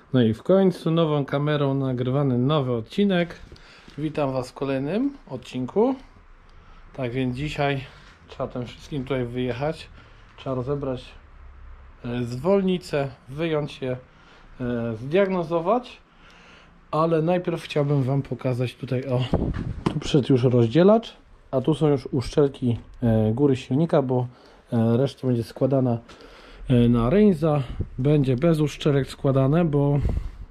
No i w końcu nową kamerą nagrywany nowy odcinek. Witam Was w kolejnym odcinku. Tak więc dzisiaj trzeba tym wszystkim tutaj wyjechać. Trzeba rozebrać zwolnicę, wyjąć je, zdiagnozować. Ale najpierw chciałbym Wam pokazać tutaj, tu przyszedł już rozdzielacz, a tu są już uszczelki góry silnika, bo reszta będzie składana na Reinza. Będzie bez uszczelek składane, bo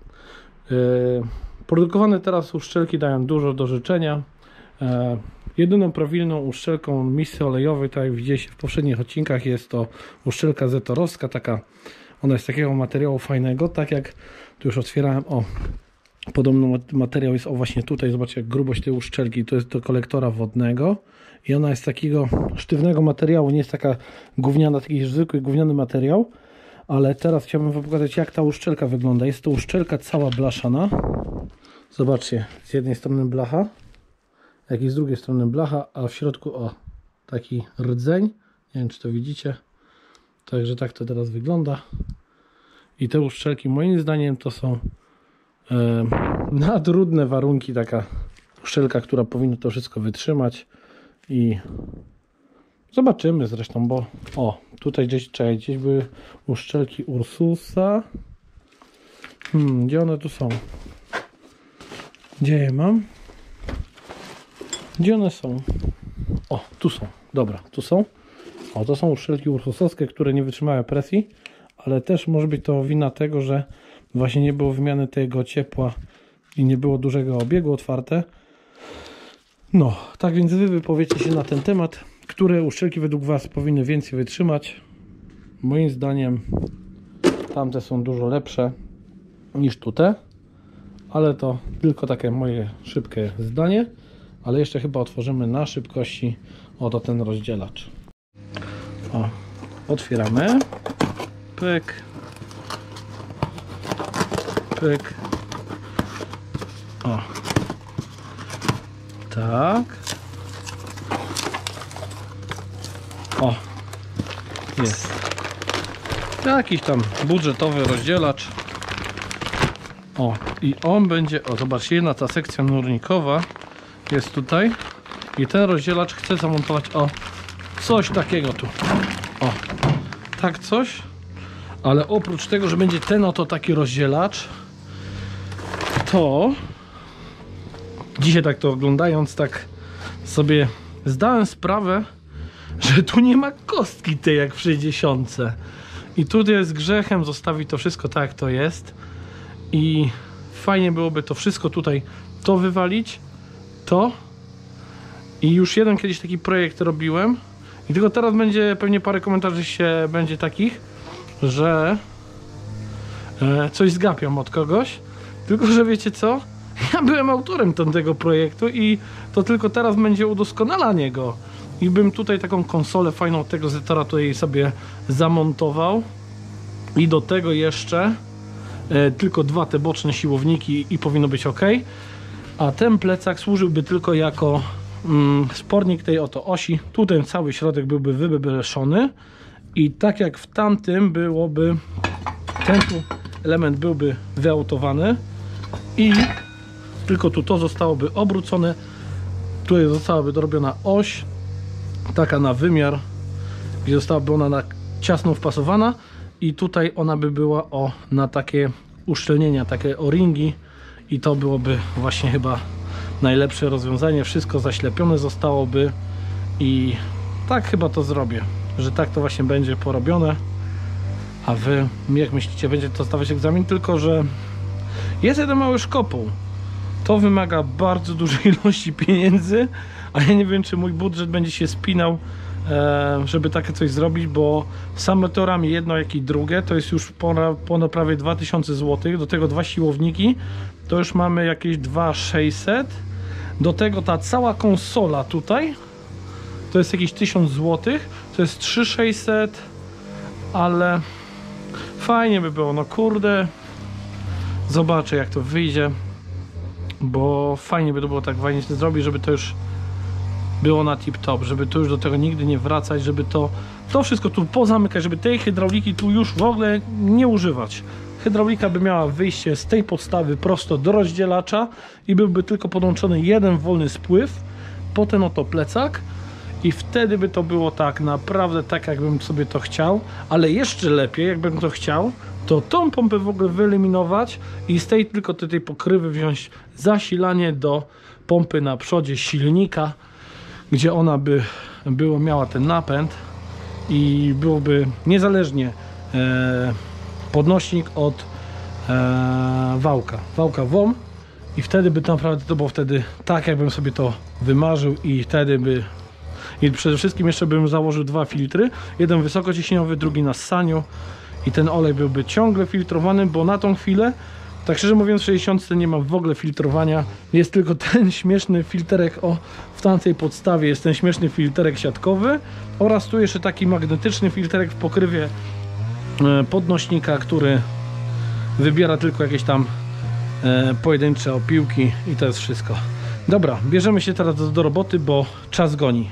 produkowane teraz uszczelki dają dużo do życzenia. Jedyną prawilną uszczelką misy olejowej, tak jak widzieliście w poprzednich odcinkach, jest to uszczelka zetorowska, ona jest takiego materiału fajnego, tak jak tu już otwierałem, podobny materiał jest właśnie tutaj, zobaczcie jak grubość tej uszczelki, to jest do kolektora wodnego i ona jest takiego sztywnego materiału, nie jest taka gówniana, taki zwykły gówniany materiał, ale teraz chciałbym Wam pokazać jak ta uszczelka wygląda. Jest to uszczelka cała blaszana, zobaczcie, z jednej strony blacha, jak i z drugiej strony blacha, a w środku taki rdzeń, nie wiem czy to widzicie, także tak to teraz wygląda i te uszczelki moim zdaniem to są na trudne warunki, taka uszczelka, która powinna to wszystko wytrzymać i zobaczymy zresztą, bo tutaj gdzieś były uszczelki Ursusa. Gdzie one tu są? Gdzie je mam? Gdzie one są? Tu są, dobra, tu są. To są uszczelki ursusowskie, które nie wytrzymały presji, ale też może być to wina tego, że właśnie nie było wymiany tego ciepła i nie było dużego obiegu otwarte. Tak więc Wy wypowiecie się na ten temat, które uszczelki według Was powinny więcej wytrzymać. Moim zdaniem tamte są dużo lepsze niż te, ale to tylko takie moje szybkie zdanie. Ale jeszcze chyba otworzymy na szybkości ten rozdzielacz. Otwieramy. Pyk. Pyk. Tak. Jest. Jakiś tam budżetowy rozdzielacz. I on będzie, zobaczcie, jedna ta sekcja nurnikowa jest tutaj. I ten rozdzielacz chcę zamontować, coś takiego tu. Tak coś. Ale oprócz tego, że będzie ten taki rozdzielacz, to dzisiaj tak to oglądając, tak sobie zdałem sprawę, że tu nie ma kostki tej jak w 60. I tutaj jest grzechem zostawić to wszystko tak jak to jest. I fajnie byłoby to wszystko tutaj, to wywalić, i już jeden kiedyś taki projekt robiłem. I tylko teraz będzie pewnie parę komentarzy będzie takich, że coś zgapiam od kogoś. Tylko że wiecie co? Ja byłem autorem tego projektu i to tylko teraz będzie udoskonalanie go. I bym tutaj taką konsolę fajną tego Zetora tutaj sobie zamontował. I do tego jeszcze tylko dwa te boczne siłowniki i powinno być ok. A ten plecak służyłby tylko jako spornik tej osi. Tutaj cały środek byłby wybeleszony. I tak jak w tamtym byłoby, ten tu element byłby wyautowany i tylko to zostałoby obrócone. Tutaj zostałaby dorobiona oś, taka na wymiar, gdzie zostałaby ona na ciasno wpasowana i tutaj ona by była na takie uszczelnienia, takie o-ringi i to byłoby właśnie chyba najlepsze rozwiązanie. Wszystko zaślepione zostałoby i tak chyba to zrobię, że tak to właśnie będzie porobione. A Wy, jak myślicie, będzie to stawiać egzamin? Tylko że jest jeden mały szkopuł. To wymaga bardzo dużej ilości pieniędzy, a ja nie wiem, czy mój budżet będzie się spinał, żeby takie coś zrobić, bo same to ramię, jedno jak i drugie, to jest już ponad prawie 2000 zł. Do tego dwa siłowniki, to już mamy jakieś 2600. Do tego ta cała konsola tutaj, to jest jakieś 1000 zł. To jest 3600, ale fajnie by było, kurde. Zobaczę jak to wyjdzie, bo fajnie by to było tak fajnie zrobić, żeby to już było na tip-top, żeby tu już do tego nigdy nie wracać, żeby to wszystko tu pozamykać, żeby tej hydrauliki tu już w ogóle nie używać. Hydraulika by miała wyjście z tej podstawy prosto do rozdzielacza i byłby tylko podłączony jeden wolny spływ po ten oto plecak i wtedy by to było tak naprawdę tak, jakbym sobie to chciał, ale jeszcze lepiej, jakbym to chciał, to tą pompę w ogóle wyeliminować i z tej tylko tej pokrywy wziąć zasilanie do pompy na przodzie silnika, gdzie ona by miała ten napęd i byłoby niezależnie podnośnik od wałka WOM i wtedy by to naprawdę to było wtedy tak, jakbym sobie to wymarzył i wtedy by i przede wszystkim jeszcze bym założył dwa filtry, jeden wysokociśnieniowy, drugi na ssaniu i ten olej byłby ciągle filtrowany, bo na tą chwilę, tak szczerze mówiąc, w 60 nie ma w ogóle filtrowania, jest tylko ten śmieszny filterek w tamtej podstawie, jest ten śmieszny filterek siatkowy oraz tu jeszcze taki magnetyczny filterek w pokrywie podnośnika, który wybiera tylko jakieś tam pojedyncze opiłki i to jest wszystko. Dobra, bierzemy się teraz do roboty, bo czas goni.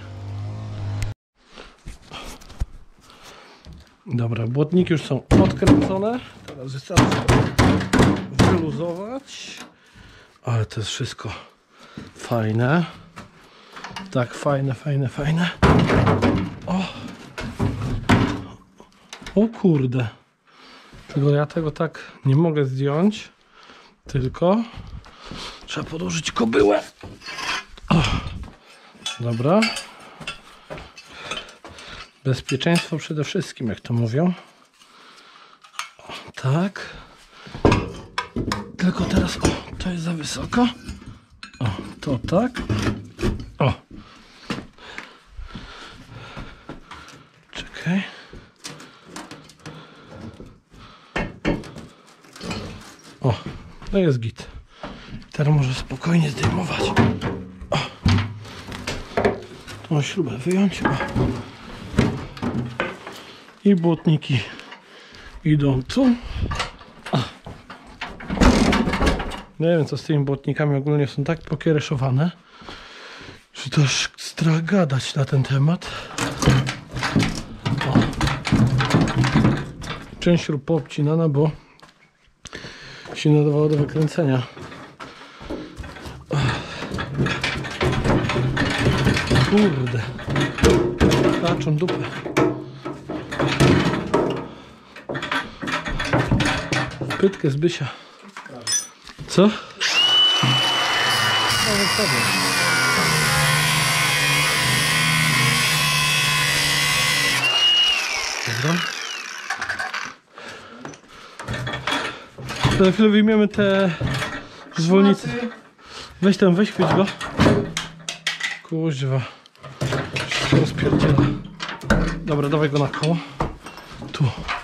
Dobra, błotniki już są odkręcone. Teraz wystarczy wyluzować. Ale to jest wszystko fajne. Tak, fajne. O kurde. Tylko ja tego tak nie mogę zdjąć. Tylko trzeba podłożyć kobyłę. O. Dobra. Bezpieczeństwo przede wszystkim, jak to mówią. O, tak. Tylko teraz, to jest za wysoko. O, to tak. O. Czekaj. O, to jest git. Teraz może spokojnie zdejmować. O. Tą śrubę wyjąć. O. I błotniki idą tu. O. Nie wiem, co z tymi błotnikami ogólnie są tak pokiereszowane, że to aż strach gadać na ten temat. O. Część śrub poobcinana, bo się nadawało do wykręcenia. Kurde. Kaczą dupę. Pytkę z Bysia. Co? No, wtedy. Dobra. Za chwilę wyjmiemy te zwolnice. Weź tam, weź, chwyć go. Kuźwa. Wszystko rozpierdziela. Dobra, dawaj go na koło. Tu.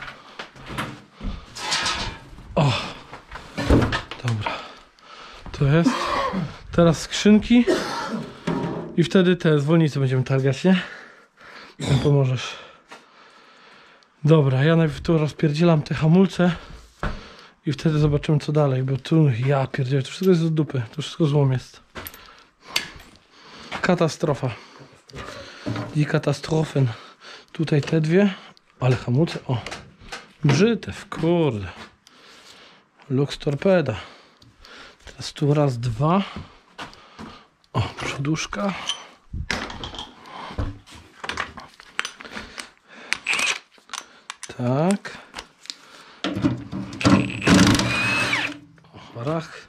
O. Dobra. To jest. Teraz skrzynki. I wtedy te zwolnice będziemy targać, nie? Tam pomożesz. Dobra, ja najpierw tu rozpierdzielam te hamulce. I wtedy zobaczymy, co dalej, bo tu, ja pierdzielę, to wszystko jest z dupy, to wszystko złom jest. Katastrofa. I katastrofen. Tutaj te dwie, ale hamulce, o, brzytew, kurde. Lux torpeda. Teraz tu raz, dwa. O, przoduszka. Tak. Rach.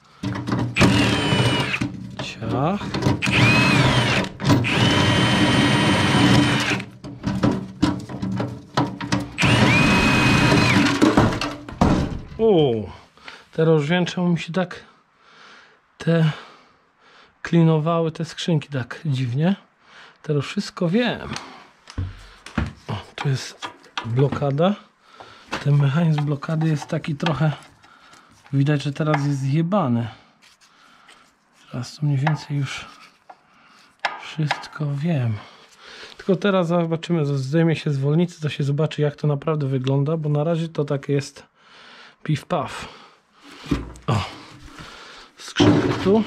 Ciach. O, teraz już wiem, czemu mi się tak te klinowały te skrzynki tak dziwnie. Teraz wszystko wiem. O, tu jest blokada. Ten mechanizm blokady jest taki trochę, widać, że teraz jest zjebany. Teraz to mniej więcej już wszystko wiem. Tylko teraz zobaczymy, zdejmie się zwolnicy, to się zobaczy, jak to naprawdę wygląda, bo na razie to tak jest pif paf. O, skrzynka tu.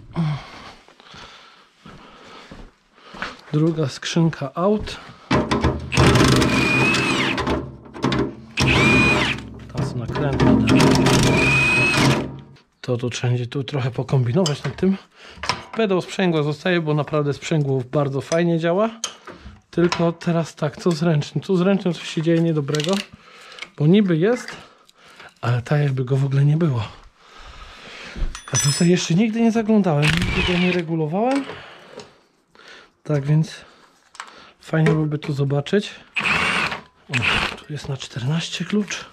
Druga skrzynka out. Ta są nakrętna To tu wszędzie tu trochę pokombinować nad tym. Pedał sprzęgła zostaje, bo naprawdę sprzęgło bardzo fajnie działa. Tylko teraz tak, co z ręcznym? Tu z ręcznym coś się dzieje niedobrego, bo niby jest, ale tak jakby go w ogóle nie było. A tutaj jeszcze nigdy nie zaglądałem, nigdy go nie regulowałem. Tak więc fajnie byłoby tu zobaczyć. O, tu jest na 14 klucz.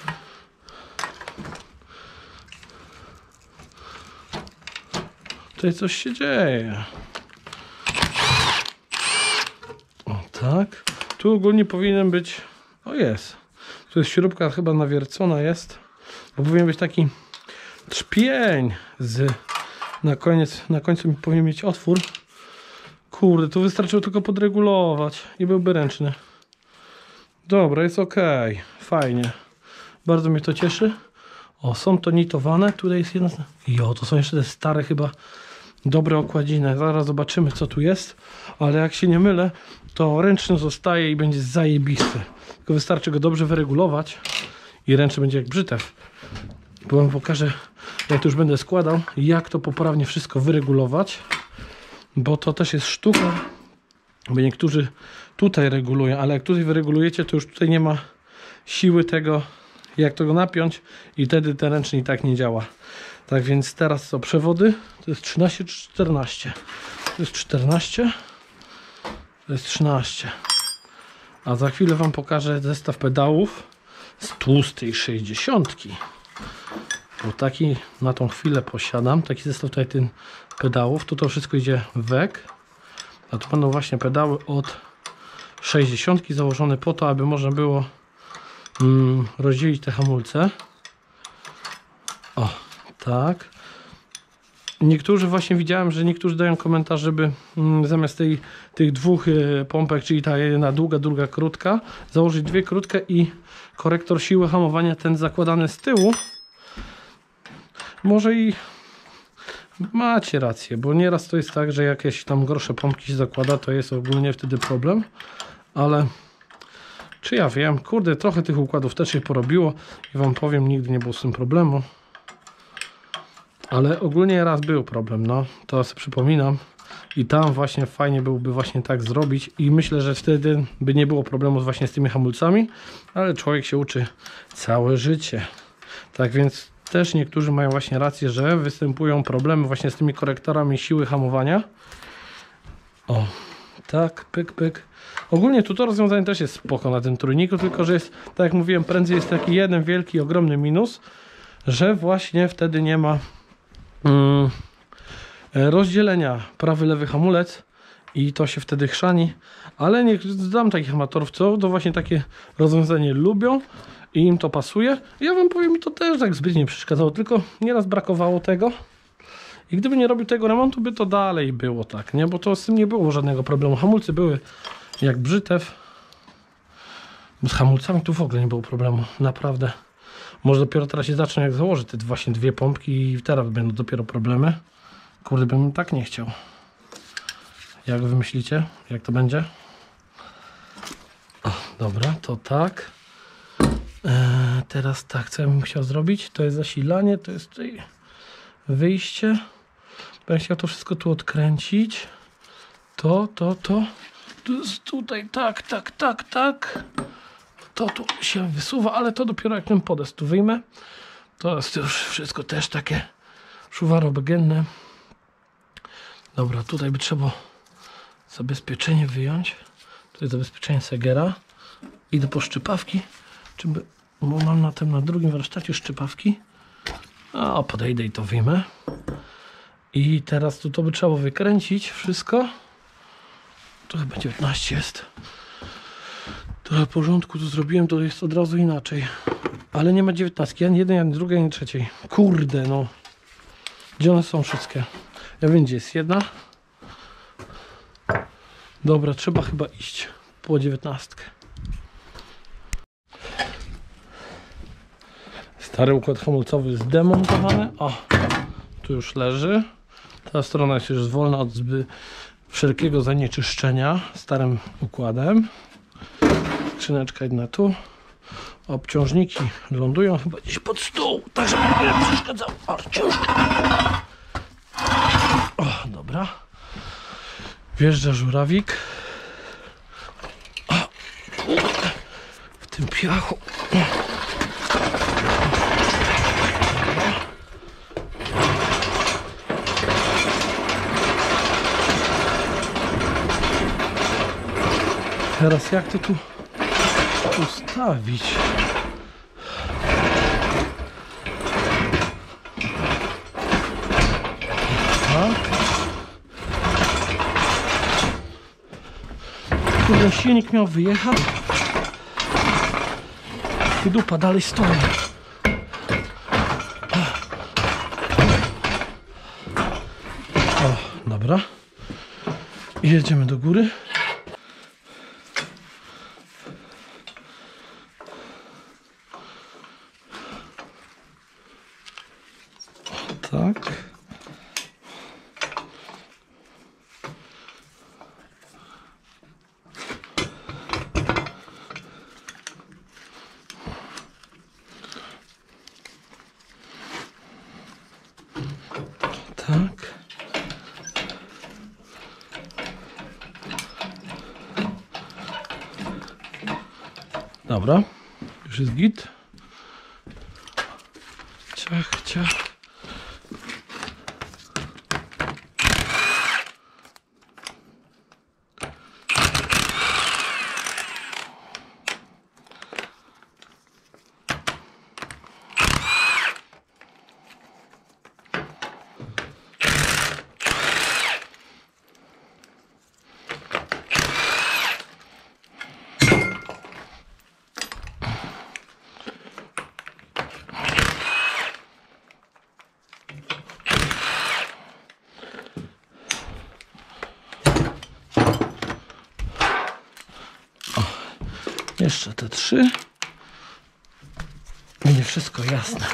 Tutaj coś się dzieje. O tak. Tu ogólnie powinien być... O jest. Tu jest śrubka chyba nawiercona jest. Bo powinien być taki trzpień z... Na końcu mi powinien mieć otwór. Kurde, tu wystarczyło tylko podregulować i byłby ręczny. Dobra, jest ok. Fajnie. Bardzo mnie to cieszy. O, są to nitowane. Tutaj jest jedna... Jo, to są jeszcze te stare chyba dobre okładziny. Zaraz zobaczymy, co tu jest. Ale jak się nie mylę, to ręczny zostaje i będzie zajebisty. Tylko wystarczy go dobrze wyregulować i ręczny będzie jak brzytew. Bo wam pokażę, jak to już będę składał, jak to poprawnie wszystko wyregulować. Bo to też jest sztuka. Bo niektórzy tutaj regulują, ale jak tutaj wyregulujecie, to już tutaj nie ma siły tego, jak to go napiąć i wtedy ten ręczny i tak nie działa. Tak więc teraz co, przewody to jest 13 czy 14? To jest 14, to jest 13. A za chwilę wam pokażę zestaw pedałów z tłustej 60. Bo taki na tą chwilę posiadam, taki zestaw tutaj tych pedałów, to wszystko idzie wek. A tu będą właśnie pedały od 60 założone po to, aby można było rozdzielić te hamulce. O, tak. Niektórzy właśnie widziałem, że niektórzy dają komentarz, żeby zamiast tych dwóch pompek, czyli ta jedna długa, druga krótka, założyć dwie krótkie i korektor siły hamowania ten zakładany z tyłu. Może i macie rację, bo nieraz to jest tak, że jakieś tam gorsze pompki się zakłada, to jest ogólnie wtedy problem, ale czy ja wiem, kurde, trochę tych układów też się porobiło i wam powiem, nigdy nie było z tym problemu. Ale ogólnie raz był problem, no, to sobie przypominam i tam właśnie fajnie byłoby właśnie tak zrobić i myślę, że wtedy by nie było problemu właśnie z tymi hamulcami, ale człowiek się uczy całe życie. Tak więc też niektórzy mają właśnie rację, że występują problemy właśnie z tymi korektorami siły hamowania. O, tak, pyk, pyk. Ogólnie tu to rozwiązanie też jest spoko na tym trójniku, tylko że jest, tak jak mówiłem, prędzej jest taki jeden wielki, ogromny minus, że właśnie wtedy nie ma rozdzielenia prawy, lewy hamulec i to się wtedy chrzani, ale nie znam takich amatorów, co to właśnie takie rozwiązanie lubią i im to pasuje. Ja wam powiem, mi to też tak zbyt nie przeszkadzało, tylko nieraz brakowało tego i gdyby nie robił tego remontu, by to dalej było tak, nie? Bo to z tym nie było żadnego problemu. Hamulce były jak brzytew, bo z hamulcami tu w ogóle nie było problemu, naprawdę. Może dopiero teraz się zacznie, jak założę te właśnie dwie pompki i teraz będą dopiero problemy. Kurde, bym tak nie chciał. Jak wy myślicie? Jak to będzie? O, dobra, to tak. Teraz tak, co ja bym chciał zrobić? To jest zasilanie, to jest tutaj wyjście. Będę chciał to wszystko tu odkręcić. To jest tutaj, tak. To tu się wysuwa, ale to dopiero jak ten podest tu wyjmę. To jest już wszystko też takie szuwarobegenne. Dobra, tutaj by trzeba zabezpieczenie wyjąć. To jest zabezpieczenie Segera. Idę po szczypawki. Bo mam na drugim warsztacie szczypawki. A podejdę i to wyjmę. I teraz tu to by trzeba wykręcić wszystko. To chyba 19 jest. Trochę porządku tu zrobiłem, to jest od razu inaczej. Ale nie ma 19, ani jednej, ani drugiej, ani trzeciej. Kurde, no. Gdzie one są wszystkie? Ja wiem, gdzie jest jedna. Dobra, trzeba chyba iść po 19. Stary układ hamulcowy zdemontowany. O, tu już leży. Ta strona jest już wolna od wszelkiego zanieczyszczenia starym układem. Skrzyneczka jedna tu. obciążniki lądują chyba gdzieś pod stół, tak żeby nie przeszkadzał. O, ciężko. O, dobra. Wjeżdża żurawik. O, w tym piachu. Teraz jak to tu ustawić? Kurde, silnik miał wyjechać i dupa dalej stoi. O, dobra. I jedziemy do góry. Tak. Tak. Dobra. Już jest git. Ciach, ciach. Jeszcze te 3. Będzie wszystko jasne.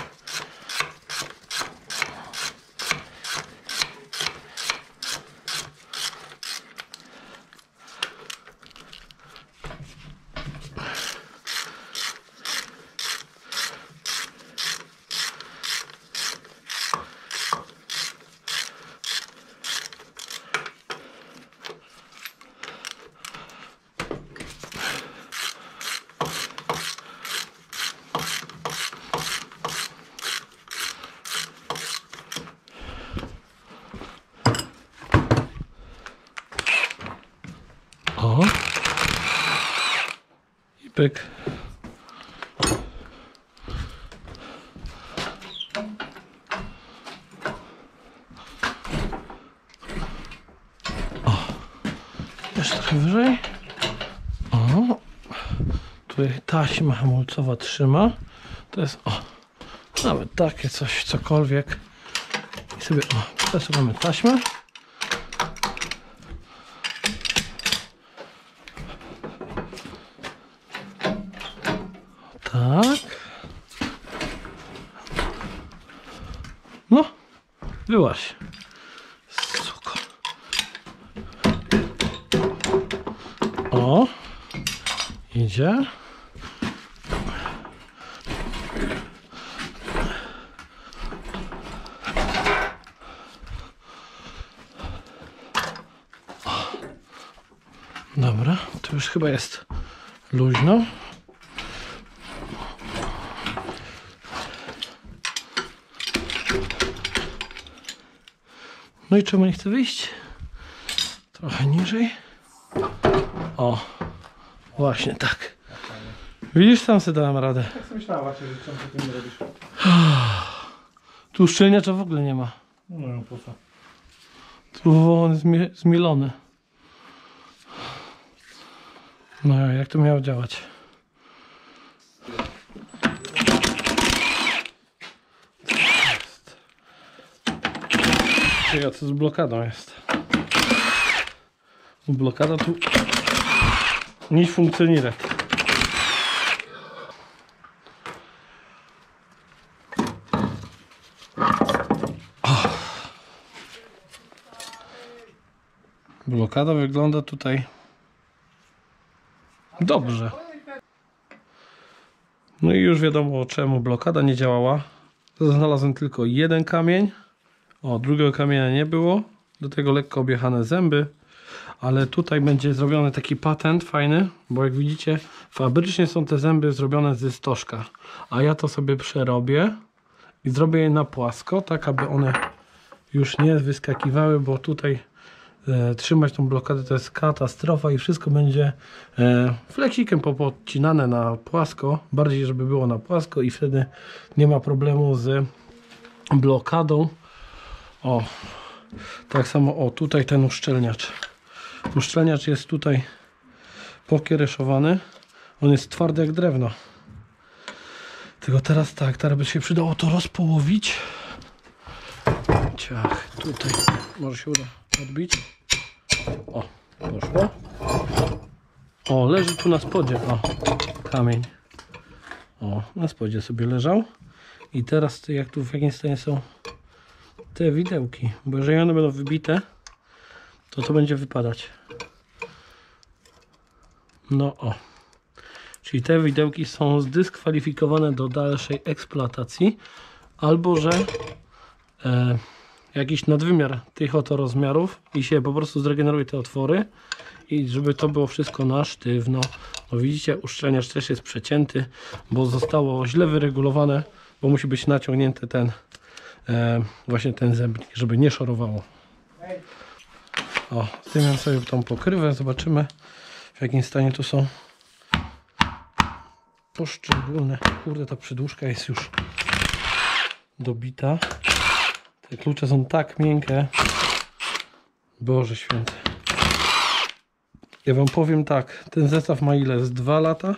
O. I pyk. O. Jeszcze trochę wyżej. O. Tutaj taśma hamulcowa trzyma. To jest, o, nawet takie coś, cokolwiek. I sobie, o, przesuwamy taśmę. Tak. No, wyłaź. Suko. O, idzie. Dobra, to już chyba jest luźno. No i czemu nie chce wyjść? Trochę niżej. O, właśnie tak. Widzisz, sam sobie dałem radę. Tak sobie myślała, że czemu ty nie robisz? Tu uszczelniacza w ogóle nie ma. No, po co? Tu on jest zmielony. No jak to miało działać? Ciekawe, co z blokadą jest. Blokada tu nie funkcjonuje. Blokada wygląda tutaj dobrze. No już wiadomo czemu blokada nie działała. Znalazłem tylko jeden kamień. O, drugiego kamienia nie było. Do tego lekko objechane zęby. Ale tutaj będzie zrobiony taki patent fajny, bo jak widzicie, fabrycznie są te zęby zrobione ze stożka. A ja to sobie przerobię i zrobię je na płasko, tak aby one już nie wyskakiwały, bo tutaj trzymać tą blokadę to jest katastrofa i wszystko będzie fleksikiem popodcinane na płasko, bardziej żeby było na płasko i wtedy nie ma problemu z blokadą. O, tak samo o tutaj ten uszczelniacz. Uszczelniacz jest tutaj pokiereszowany, on jest twardy jak drewno. Tylko teraz tak, teraz by się przydało to rozpołowić. Ciach, tutaj może się uda odbić. O, poszło. O, leży tu na spodzie. O, kamień. O, na spodzie sobie leżał. I teraz jak tu w jakim stanie są te widełki. Bo jeżeli one będą wybite, to będzie wypadać. No o. Czyli te widełki są zdyskwalifikowane do dalszej eksploatacji. Albo że jakiś nadwymiar tych oto rozmiarów i się po prostu zregeneruje te otwory i żeby to było wszystko na sztywno. No widzicie, uszczelniacz też jest przecięty, bo zostało źle wyregulowane, bo musi być naciągnięty ten właśnie ten zębnik, żeby nie szorowało. O, zdejmiam sobie tą pokrywę, zobaczymy w jakim stanie tu są poszczególne. Kurde, ta przedłużka jest już dobita. Te klucze są tak miękkie. Boże święty. Ja wam powiem tak, ten zestaw ma ile? Z 2 lata?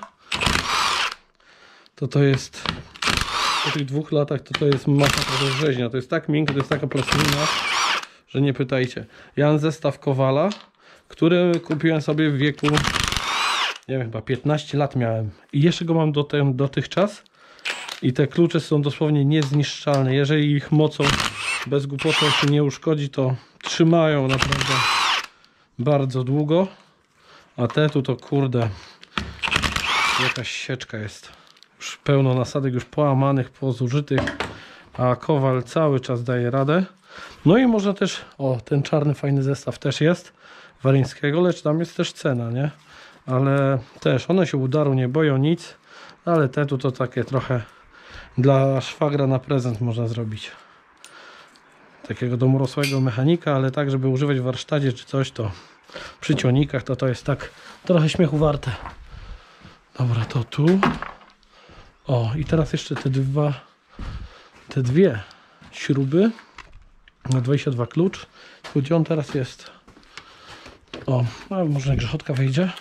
To jest po tych 2 latach to jest masa do rzeźnia. To jest tak miękkie, to jest taka plastelina, że nie pytajcie. Ja mam zestaw Kowala, który kupiłem sobie w wieku, nie wiem, chyba 15 lat miałem. I jeszcze go mam dotychczas. I te klucze są dosłownie niezniszczalne. Jeżeli ich mocą bez głupoty się nie uszkodzi, to trzymają naprawdę bardzo długo. A te tu to kurde, jakaś sieczka jest. Już pełno nasadek, już połamanych, pozużytych. A Kowal cały czas daje radę. No i można też, o, ten czarny fajny zestaw też jest Waryńskiego, lecz tam jest też cena, nie? Ale też one się udaru nie boją nic. Ale te tu to takie trochę dla szwagra na prezent można zrobić. Takiego domorosłego mechanika, ale tak, żeby używać w warsztacie czy coś, to przy cionikach to jest tak trochę śmiechu warte. Dobra, to tu. O, i teraz jeszcze te dwie śruby na 22 klucz. Gdzie on teraz jest? O, a może grzechotka wejdzie.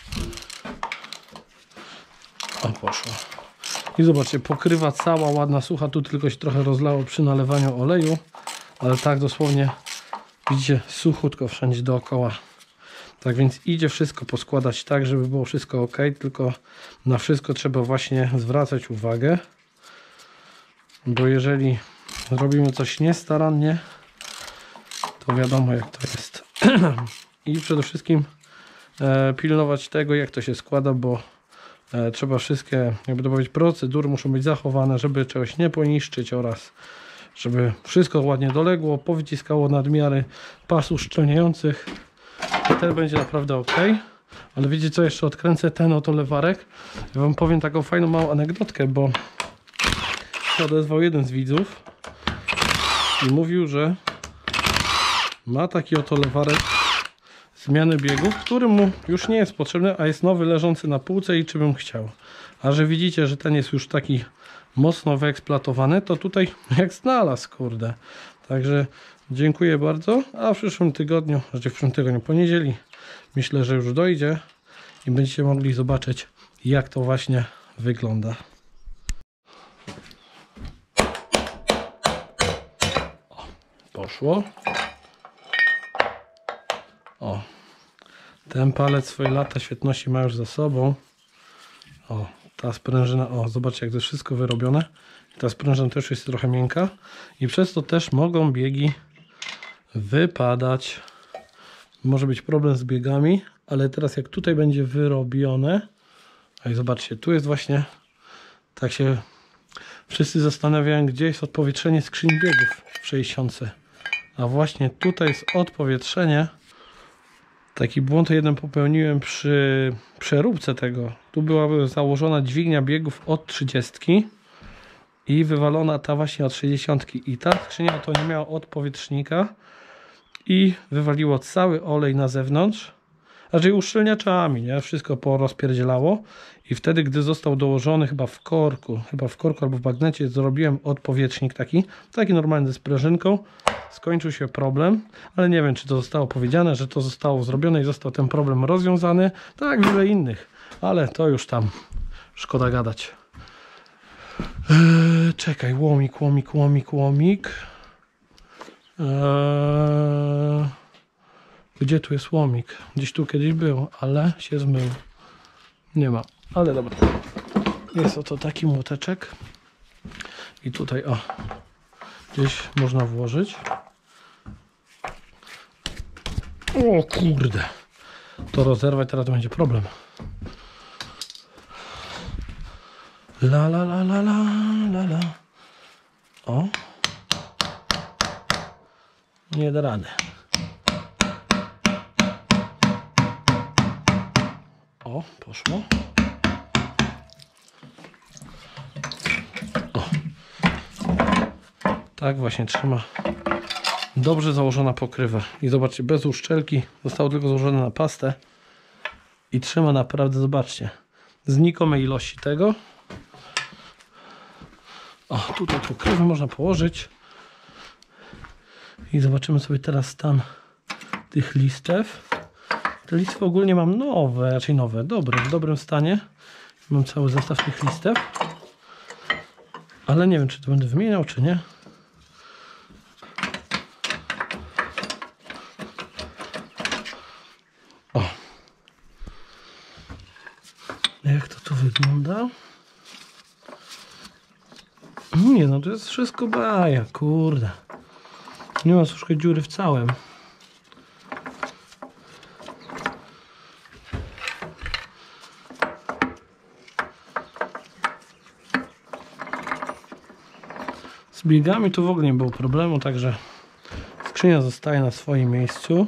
O, poszło. I zobaczcie, pokrywa cała ładna, sucha. Tu tylko się trochę rozlało przy nalewaniu oleju. Ale tak dosłownie, widzicie, suchutko wszędzie dookoła. Tak więc idzie wszystko poskładać tak, żeby było wszystko ok. Tylko na wszystko trzeba właśnie zwracać uwagę. Bo jeżeli robimy coś niestarannie, to wiadomo jak to jest. I przede wszystkim pilnować tego, jak to się składa, bo trzeba wszystkie, jakby to powiedzieć, procedury muszą być zachowane, żeby czegoś nie poniszczyć oraz żeby wszystko ładnie doległo, powyciskało nadmiary pas uszczelniających. Wtedy będzie naprawdę ok. Ale wiecie co, jeszcze odkręcę ten oto lewarek. Ja wam powiem taką fajną małą anegdotkę, bo się odezwał jeden z widzów i mówił, że ma taki oto lewarek zmiany biegów, który mu już nie jest potrzebny, a jest nowy, leżący na półce i czy bym chciał. A że widzicie, że ten jest już taki mocno wyeksploatowany, to tutaj jak znalazł, kurde. Także dziękuję bardzo, a w przyszłym tygodniu, znaczy w przyszłym tygodniu, poniedzieli, myślę, że już dojdzie i będziecie mogli zobaczyć, jak to właśnie wygląda. O, poszło. O, ten palec swoje lata świetności ma już za sobą. O, ta sprężyna, o, zobaczcie jak to jest wszystko wyrobione. Ta sprężyna też jest trochę miękka i przez to też mogą biegi wypadać. Może być problem z biegami, ale teraz jak tutaj będzie wyrobione, a i zobaczcie, tu jest właśnie Tak się wszyscy zastanawiają, gdzie jest odpowietrzenie skrzyni biegów w 60. A właśnie tutaj jest odpowietrzenie. Taki błąd jeden popełniłem przy przeróbce tego. Tu była założona dźwignia biegów od 30 i wywalona ta właśnie od 60. I ta skrzynia to nie miała odpowietrznika i wywaliło cały olej na zewnątrz. Raczej uszczelniaczami, nie? Wszystko porozpierdzielało. I wtedy, gdy został dołożony chyba w korku albo w bagnecie, zrobiłem odpowietrznik taki normalny ze sprężynką. Skończył się problem, ale nie wiem, czy to zostało powiedziane, że to zostało zrobione i został ten problem rozwiązany. Tak jak wiele innych, ale to już tam szkoda gadać. Czekaj, łomik. Gdzie tu jest łomik? Gdzieś tu kiedyś był, ale się zmył. Nie ma, ale dobra. Jest oto taki młoteczek. I tutaj, o, gdzieś można włożyć. O kurde. To rozerwać teraz to będzie problem. La. O. Nie da rady. O, poszło. O. Tak właśnie trzyma. Dobrze założona pokrywa. I zobaczcie, bez uszczelki. Zostało tylko założone na pastę. I trzyma naprawdę, zobaczcie. Znikomej ilości tego. O, tutaj pokrywę można położyć. I zobaczymy sobie teraz stan tych listew. Te listwy ogólnie mam nowe, raczej nowe, w dobrym stanie. Mam cały zestaw tych listew. Ale nie wiem, czy to będę wymieniał, czy nie. O. Jak to tu wygląda? Nie no, to jest wszystko baja, kurde. Nie ma troszkę dziury w całym. Z biegami tu w ogóle nie było problemu, także skrzynia zostaje na swoim miejscu.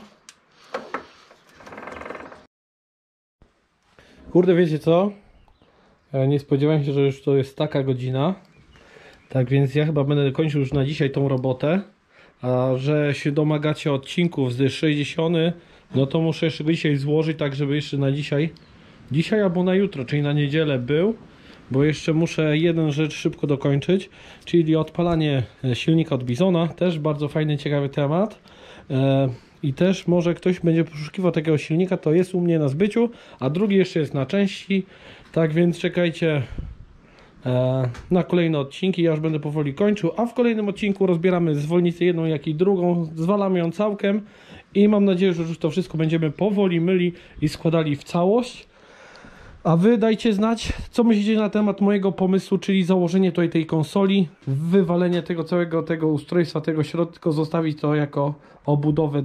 Kurde, wiecie co? Nie spodziewałem się, że już to jest taka godzina. Tak więc ja chyba będę kończył już na dzisiaj tą robotę. A że się domagacie odcinków z 60, no to muszę jeszcze go dzisiaj złożyć, tak żeby jeszcze na dzisiaj albo na jutro, czyli na niedzielę był. Bo jeszcze muszę jedną rzecz szybko dokończyć, czyli odpalanie silnika od Bizona. Też bardzo fajny, ciekawy temat. I też może ktoś będzie poszukiwał takiego silnika, to jest u mnie na zbyciu, a drugi jeszcze jest na części. Tak więc czekajcie na kolejne odcinki. Ja już będę powoli kończył, a w kolejnym odcinku rozbieramy zwolnicę jedną, jak i drugą. Zwalamy ją całkiem i mam nadzieję, że już to wszystko będziemy powoli myli i składali w całość. A wy dajcie znać, co myślicie na temat mojego pomysłu, czyli założenie tutaj tej konsoli, wywalenie tego całego ustrojstwa, tego środka, zostawić to jako obudowę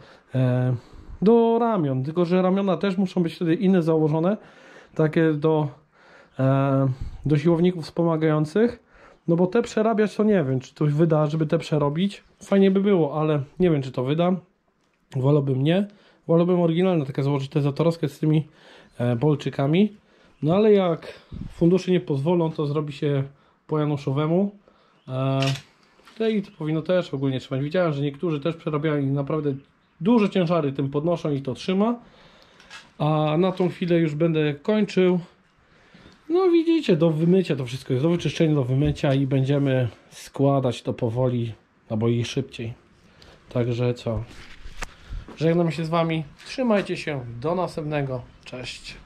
do ramion. Tylko że ramiona też muszą być wtedy inne założone, takie do siłowników wspomagających. No bo te przerabiać to nie wiem, czy to wyda, żeby te przerobić. Fajnie by było, ale nie wiem, czy to wyda. Wolałbym nie. Wolałbym oryginalne takie założyć, te zatorowskie z tymi bolczykami. No ale jak fundusze nie pozwolą, to zrobi się po januszowemu. I to powinno też ogólnie trzymać. Widziałem, że niektórzy też przerabiają i naprawdę duże ciężary tym podnoszą i to trzyma. A na tą chwilę już będę kończył. No widzicie, do wymycia to wszystko jest, do wyczyszczenia, do wymycia i będziemy składać to powoli, albo i szybciej. Także co? Żegnam się z wami. Trzymajcie się. Do następnego. Cześć.